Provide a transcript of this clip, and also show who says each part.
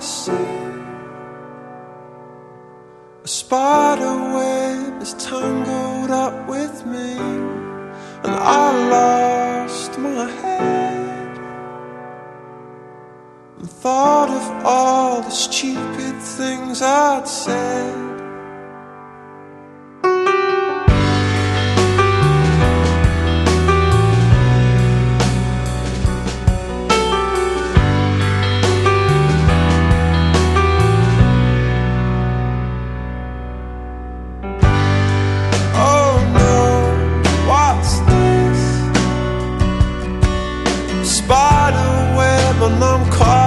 Speaker 1: see. A spider web is tangled up with me, and I lost my head and thought of all the stupid things I'd said. And I'm caught